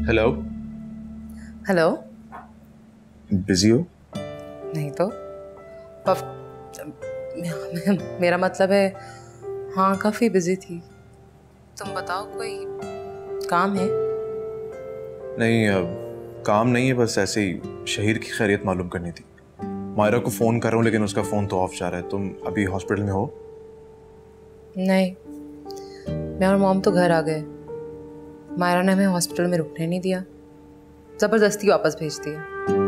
Hello. Hello. Busy हो? नहीं तो पफ, मेरा मतलब है हाँ काफ़ी बिजी थी। तुम बताओ कोई काम है? नहीं, काम नहीं है, बस ऐसे ही शहीर की खैरियत मालूम करनी थी। मायरा को फ़ोन कर रहा हूँ लेकिन उसका फ़ोन तो ऑफ जा रहा है। तुम अभी हॉस्पिटल में हो? नहीं, मैं और मॉम तो घर आ गए। मायरा ने हमें हॉस्पिटल में रुकने नहीं दिया, ज़बरदस्ती वापस भेज दिया।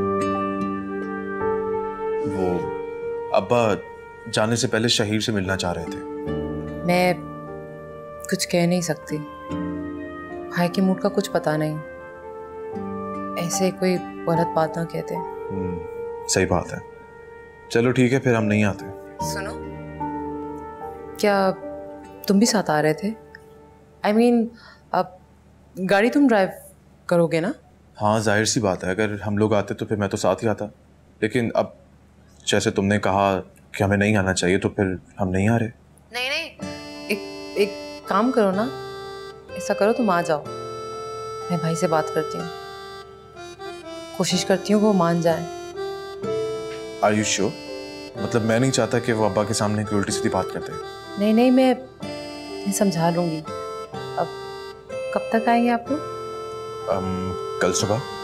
वो अब्बा जाने से पहले शहीर से मिलना चाह रहे थे। मैं कुछ कह नहीं सकती, भाई के मूड का कुछ पता नहीं। ऐसे कोई गलत बात ना कहते। सही बात है। चलो ठीक है, फिर हम नहीं आते। सुनो, क्या तुम भी साथ आ रहे थे? I mean, अब गाड़ी तुम ड्राइव करोगे ना? हाँ, जाहिर सी बात है, अगर हम लोग आते तो फिर मैं तो साथ ही आता। लेकिन अब जैसे तुमने कहा कि हमें नहीं आना चाहिए तो फिर हम नहीं आ रहे। नहीं नहीं, एक काम करो ना, ऐसा करो तुम आ जाओ। मैं भाई से बात करती हूँ, कोशिश करती हूँ वो मान जाए। Are you sure? मतलब मैं नहीं चाहता कि वो अब्बा के सामने कोई उल्टी सीधी बात करते। नहीं नहीं, मैं समझा लूँगी। अब कब तक आएंगे आप लोग? कल सुबह।